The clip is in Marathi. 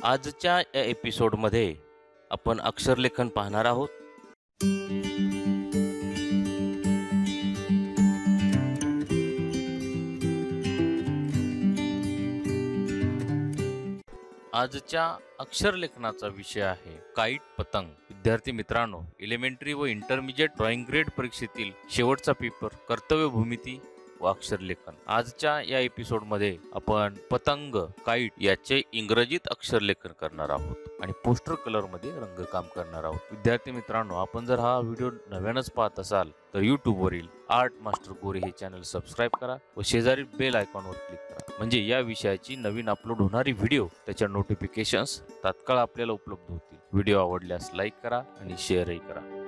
आजच्या या एपिसोडमध्ये आपण अक्षरलेखन पाहणार आहोत. आजच्या अक्षरलेखनाचा विषय आहे काईट पतंग. विद्यार्थी मित्रांनो, एलिमेंटरी व इंटरमिजिएट ड्रॉइंग ग्रेड परीक्षेतील शेवटचा पेपर कर्तव्य भूमिती व अक्षरलेखन. आजच्या या एपिसोडमध्ये आपण पतंग काईट याचे इंग्रजीत अक्षरलेखन करणार आहोत आणि पोस्टर कलर मध्ये रंगकाम करणार आहोत. विद्यार्थी मित्रांनो, आपण जर हा व्हिडिओ नव्यानच पाहत असाल तर YouTube वरील आर्ट मास्टर गोरे हे चॅनल सबस्क्राईब करा व शेजारी बेल आयकॉनवर क्लिक करा, म्हणजे या विषयाची नवीन अपलोड होणारी व्हिडिओ त्याच्या नोटिफिकेशन्स तात्काळ आपल्याला उपलब्ध होतील. व्हिडिओ आवडल्यास लाईक करा आणि शेअरही करा.